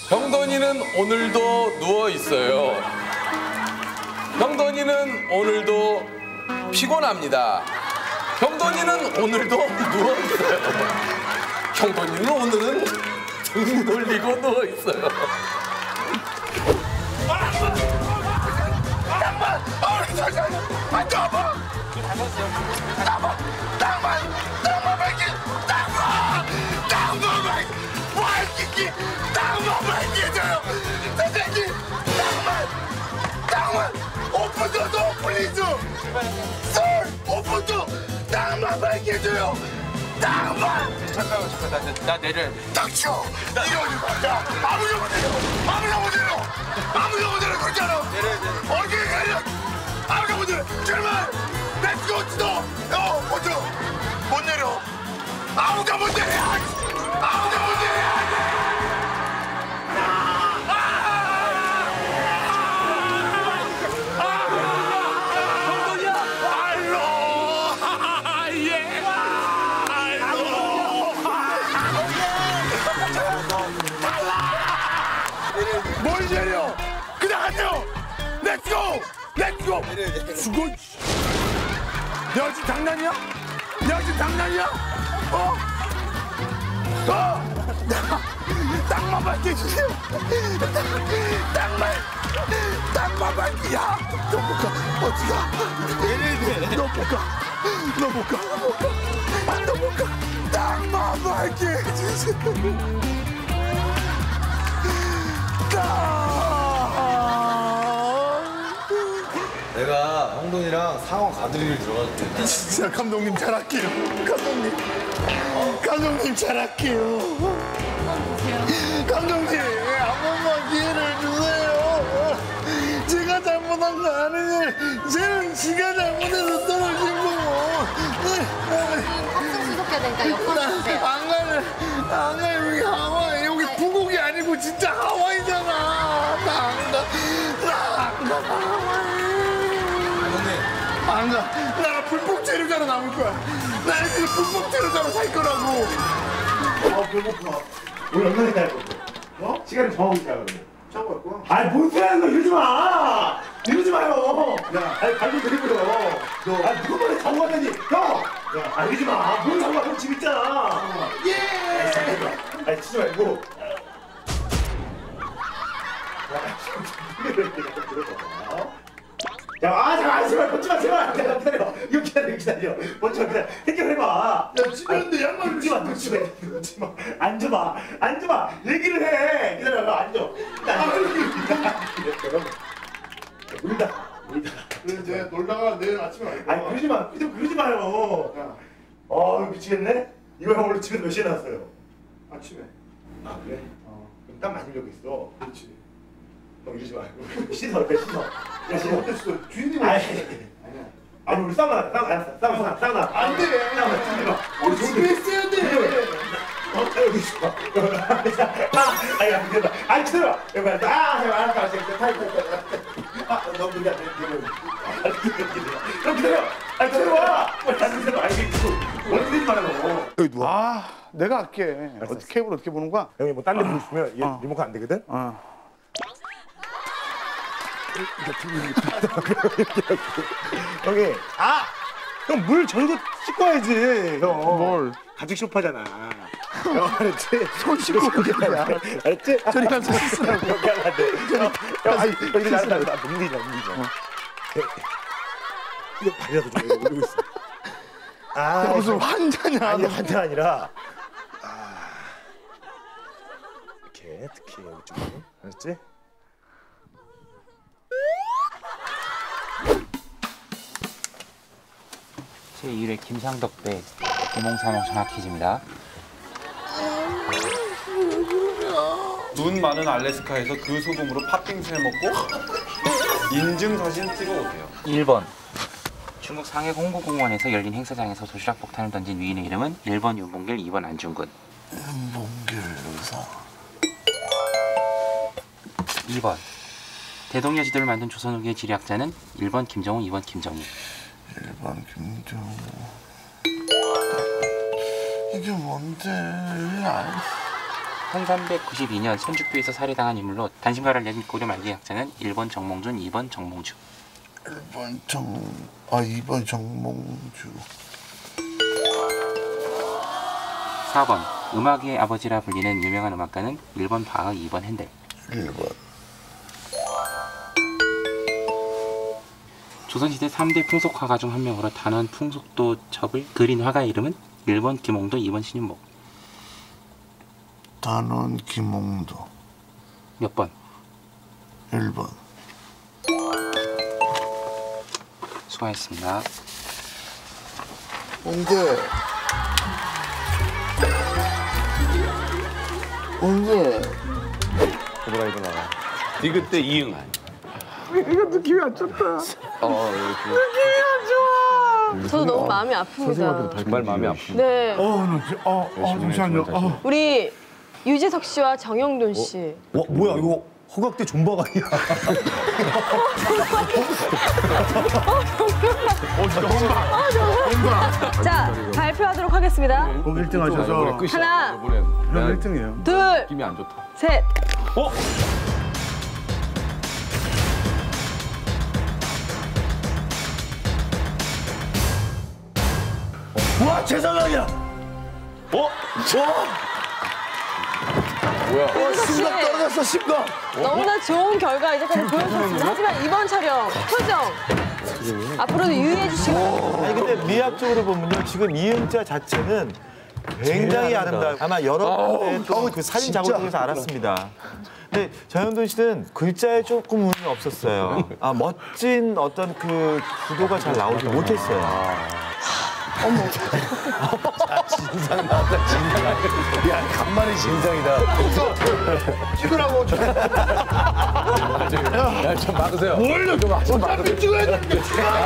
병돈이는 오늘도 누워 있어요. 병돈이는 오늘도 피곤합니다. 병돈이는 오늘도 누워 있어요. 병돈이는 오늘은 등 돌리고 누워 있어요. 오픈 더 도어 플리즈. 솔 오픈 더 땅만 밝혀줘요. 땅만. 잠깐만 나 내려야 돼. 닥쳐. 이러지 마. 야 아무 영어 내려. 아무 영어 내려. 아무 영어 내려 그러잖아. 내려야 돼. 어떻게 내려. 아무 영어 내려. 제발. 렛츠 고 투 더. 못 내려. 아무가 못 내려. 아무가 못 내려. 뭘 내려? 그냥 안녕. 렛츠고. 렛츠고. 죽어. 야 지금 장난이야? 야 지금 장난이야? 땅만 밝게 해주세요. 땅만 밝게. 야, 너 못 가. 어디 가? 너 못 가. 너 못 가. 너 못 가. 땅만 밝게 해주세요. 내가 형돈이랑 상어 가드리를 들어갔는데 진짜 감독님 잘할게요. 감독님 잘할게요. 감독님 한 번만 기회를 주세요. 제가 잘못한 거 아니에요. 쟤는 지가 잘못해서 떨어진 거고. 수속해야 되니까 여권 주세요. 안 가요. 여기 하와이. 여기 부곡이 아니고 진짜 하와이잖아. 나 안 가. 안 가. 나 불법 체류자로 남을 거야. 나 이제 불법 체류자로 살 거라고. 배고파. 우리 얼마나 기다릴 건데? 어? 시간을 정하고 있자 그러면. 차고 갈 거야? 아니 뭔 소리 하는 거 이러지 마! 이러지 마요! 야, 아니 발도 드리고요. 너, 아니 누구 말에 자고 갔더니 형! 야, 아 이러지 마! 뭔 자고 가? 형 집 있잖아! 예! 아니 치지 말고. 야, 잠깐, 제발, 벗지 마, 제발! 내가 기다려! 이거 기다려. 벗지 마, 기다려. 해결해봐! 야, 집에는데 양말 놓지 마. 앉아봐. 얘기를 해. 기다려봐, 앉아. 울다. 그래, 이제 놀다가 내일 아침에 갈 거야. 아니, 그러지 마. 그러지 마요. 야. 미치겠네? 이거 형 원래 집에서 몇 시에 나왔어요? 아침에. 아, 그래? 그럼 땀 많이 흘리고 있어. 그렇지. 형 이러지 말고. 씻어. 야, 씻어. 어땠어? 주인이 아니, 아니야. 아니, 우리 싸움 나. 안 돼. 우리 집에 있어야 돼. 여기 있어. 아니, 안 된다. 아니, 기다려. 여기 알았어. 알았어. 너무 무리 안 돼. 그럼 기다려. 아니, 기다려봐. 다시 기다려. 알겠고. 원래 말하고. 여기 누워. 내가 할게. 케이블 어떻게 보는 거야? 형이 뭐 딴 데 보고 싶으면 얘 리모컨 안 되거든? 형이 형 물 절고 씻고 와야지 형. 뭘? 가죽 쇼파잖아. 형 알았지? 손 씻고 그냥. 알았지? 저리 가서 씻으라고. 여기 하면 안 돼. 형 여기 나 눈리자. 이거 발이라도 좀 올리고 있어. 야, 무슨 환자냐? 아니 환자 아니라 이렇게 특히 여기 좀 알았지? 제1회 김상덕 배 구멍사몽 전화 퀴즈입니다. 눈 많은 알래스카에서 그 소금으로 팥빙수해 먹고 인증사진 찍어오세요. 1번 중국 상해 홍보공원에서 열린 행사장에서 도시락 폭탄을 던진 위인의 이름은 1번 윤봉길, 2번 안중근. 윤봉길 의사. 2번 대동여 지도를 만든 조선 후기의 지리학자는 1번 김정우, 2번 김정일. 1번 김정우. 이게 뭔데? 1392년 천주교에서 살해당한 인물로 단신가를 낸 고려 말기 학자는 1번 정몽준, 2번 정몽주. 2번 정몽주. 4번 음악의 아버지라 불리는 유명한 음악가는 1번 바흐, 2번 핸델. 1번. 조선시대 3대 풍속화가 중 한 명으로 단원 풍속도 첩을 그린 화가의 이름은 1번 김홍도, 2번 신윤복. 단원 김홍도. 몇 번? 1번. 수고하셨습니다. 언제? 디귿대 이응. 저도 너무 마음이 아픕니다. 정말 마음이 아픕니다. 네, 잠시만요. 우리 유재석 씨와 정영돈 씨. 뭐야 이거 허각대 존박 아니야? 자, 발표하도록 하겠습니다. 꼭 1등 하셔서. 하나, 형 1등이에요. 둘, 느낌이 안 좋다. 셋. 와 최선영이야. 유재석 씨, 심각 떨어졌어 심각. 너무나 좋은 결과 이제까지 보여주셨습니다. 하지만 이번 촬영 표정 앞으로도 유의해 주시고. 아니 근데 미학적으로 보면요 지금 이응자 자체는 굉장히 아름다워요. 아마 여러분들의 그 사진 작업에서 알았습니다. 근데 정영돈 씨는 글자에 조금 운이 없었어요. 멋진 어떤 그 구도가 잘 나오지 못했어요. 진상 나왔다 진상. 야 간만에 진상이다. 찍으라고. 야좀 막으세요. 뭘 좀 어차피 찍어야 되는데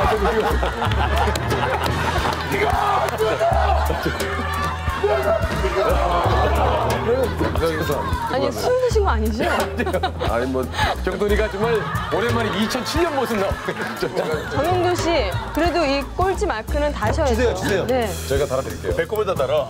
아니 술 드신 거 아니죠? 아니 뭐 정돈이가 정말 오랜만에 2007년 모습 나오네. 정영돈 씨, 그래도 이 꼴찌 마크는 다셔야죠. 주세요. 네. 제가 달아드릴게요. 배꼽에다 달아.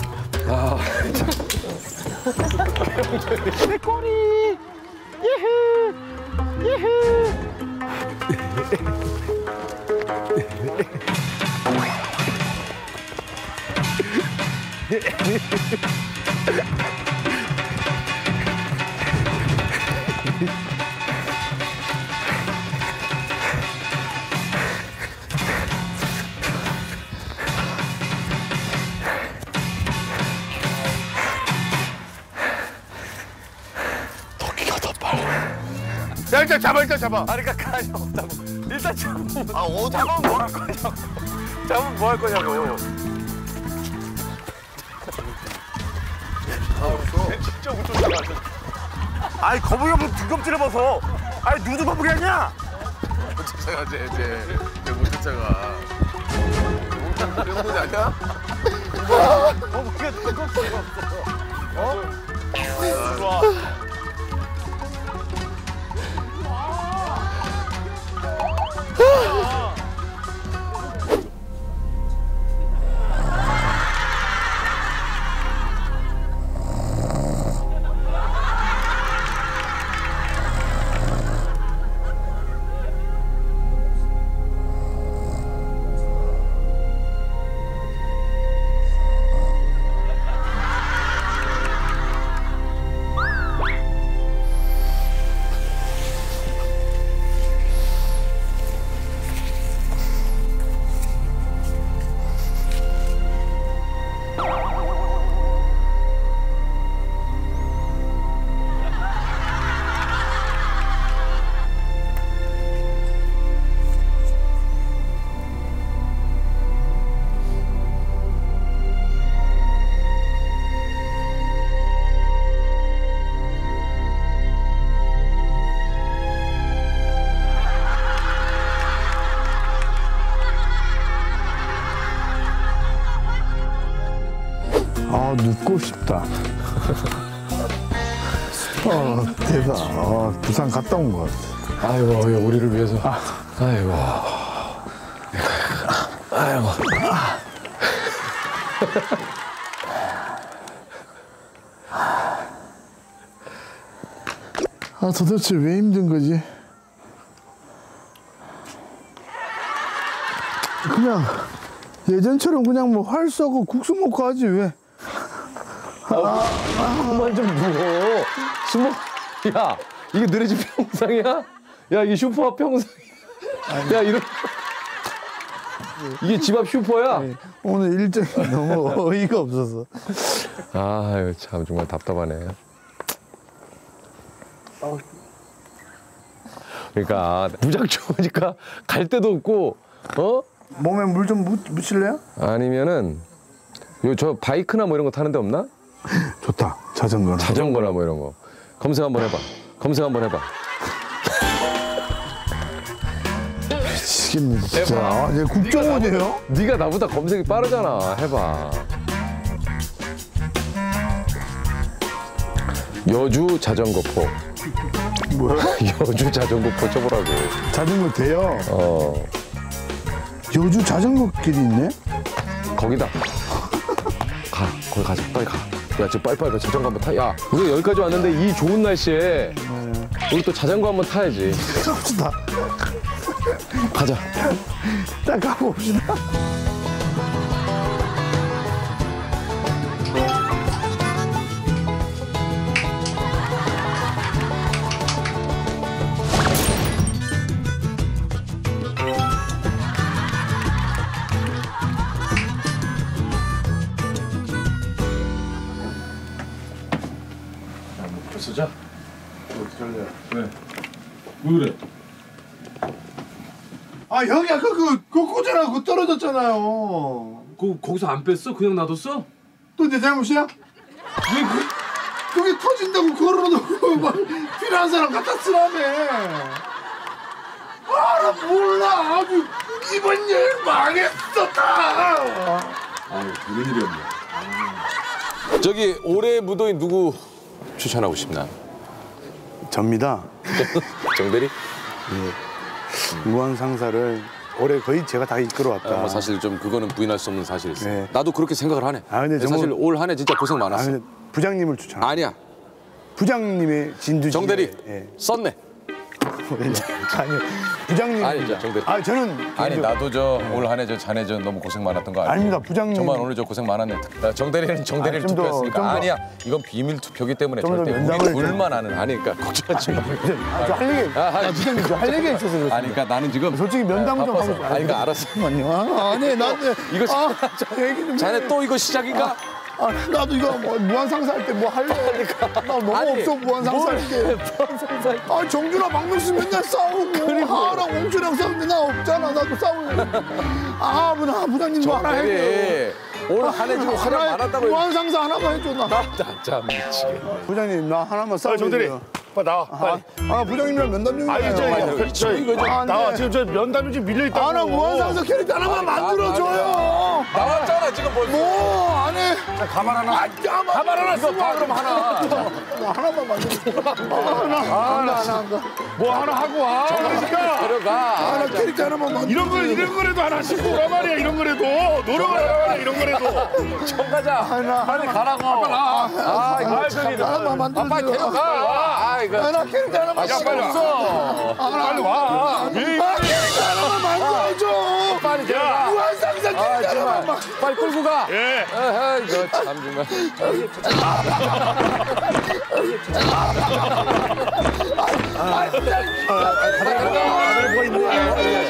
야, 일단 잡아. 아니 그러니까 가시 없다고. 일단 잡으면 잡으면 뭐 할 거냐고. 잡으면 뭐 할 거냐고. 진짜 웃겼잖아. 아니 거북이가 뭐 등껍질을 벗어. 아니 누구 거북이 아니야? 제 못했잖아. 못하는 아니야? 거북이가 등껍질을 벗어. 좋아. 눕고 싶다. 대박. 부산 갔다 온 것 같아. 아이고 우리를 위해서. 아이고. 아이고. 아, 도대체 왜 힘든 거지? 그냥 예전처럼 그냥 뭐 활 쏘고 국수 먹고 하지 왜? 그만 좀 누워. 숨어. 야, 이게 너네 집 평상이야? 야, 이게 슈퍼 평상이야. 야, 이런. 이게 집 앞 슈퍼야? 오늘 일정이 너무 어이가 없어서. 아유, 참 정말 답답하네. 그러니까 무작 좋으니까 갈 데도 없고, 어? 몸에 물 좀 묻힐래요? 아니면은 저 바이크나 뭐 이런 거 타는 데 없나? 좋다. 자전거나. 자전거나 뭐 이런 거. 검색 한번 해봐. 검색 한번 해봐. 미치겠네 진짜. 아, 얘 국정원이에요? 네가 나보다 검색이 빠르잖아. 해봐. 여주 자전거포. 뭐야? 여주 자전거포 쳐보라고. 자전거 돼요. 여주 자전거 길이 있네? 거기다. 가. 거기 가자. 빨리 가. 야, 지금 빨리빨리 자전거 한번 타. 야, 우리가 여기까지 왔는데 이 좋은 날씨에 우리 또 자전거 한번 타야지. 갑시다. 가자. 딱 가봅시다. 쓰자. 왜? 왜 그래? 아 형이 아까 그거 꽂아라 그거 떨어졌잖아요. 거기서 안 뺐어? 그냥 놔뒀어? 또 내 잘못이야? 왜 그게 터진다고 걸어놓고 막 필요한 사람 갖다 쓰라며. 아 나 몰라. 아주 이번 여행 망했었다. 아유, 이런 일이었네. 저기 올해 무도인 누구 추천하고 싶나? 접니다. 정대리? 무한상사를 올해 거의 제가 다 이끌어왔다. 뭐 사실 좀 그거는 부인할 수 없는 사실이었어. 네. 나도 그렇게 생각을 하네. 아, 근데 사실 올 한 해 진짜 고생 아, 많았어. 근데 부장님을 추천합니다. 아니야. 부장님의 진두지. 정대리 예. 썼네. 아니 부장님. 아니, 정대리. 아 저는 아니 나도 저 올 한 해 저 자네 저 너무 고생 많았던 거 알고. 아닙니다 부장님. 정말 오늘 저 고생 많았네. 정대리는 정대리를 좀 더, 투표했으니까. 좀 더. 아니야. 이건 비밀 투표기 때문에 좀더 절대 우리 면담을 둘만 아는 아니니까 걱정하지 마. 할 얘기. 부장님 할 얘기가 있어서 그렇습니다. 아니 그러니까 나는 지금 솔직히 면담을 좀 바빠서. 하고. 아니 그러니까 알았어. 잠깐만요. 아니 나한테 이거 얘기 좀. 자네 또 이거 시작인가? 아, 나도 이거 뭐 무한상사 할 때 뭐 할래? 나 너무 아니, 없어 무한상사 할 때. 아 정준아 박명수 맨날 싸우고 하랑 옹주랑 싸우는데 나 없잖아. 나도 싸우고. 아 부장님 뭐 하나 해줘. 올 한 해 좀 화장 많았다고. 무한상사 하나만 해줘 나. 참 미치겠네. 부장님 나 하나만 싸우고. 정대리 빨리 나와 빨리. 아 부장님이랑 면담 중이에요. 아니 저 나와 지금 저 면담이 지금 밀려 있다고. 아나 무한상사 캐릭터 하나만 만들어줘요. 나왔잖아 지금 벌써. 뭐 안 해. 가만 하나. 가만 하나 이거 봐 그럼 하나. 나 하나만 만들어줘. 하나. 뭐 하나 하고 와. 그러니까 들어가. 하나 캐릭터 하나만 만들어. 이런 거라도 하나 싣고 가 말이야. 이런 거라도 노력을 해라 말이야. 이런 거라도. 좀 가자. 빨리 가라고. 아 저기 하나만 만들어줘. 빨리 데려가. 아 이거. 하나 캐릭터 하나만 야 빨리 없어. 빨리 와. 캐릭터 하나만 만들어줘. 빨리 데려가. 무한상사 캐릭터 하나만. 빨리 끌고 가. 예. 에헤이, 이거 참 정말. 아, 데려가.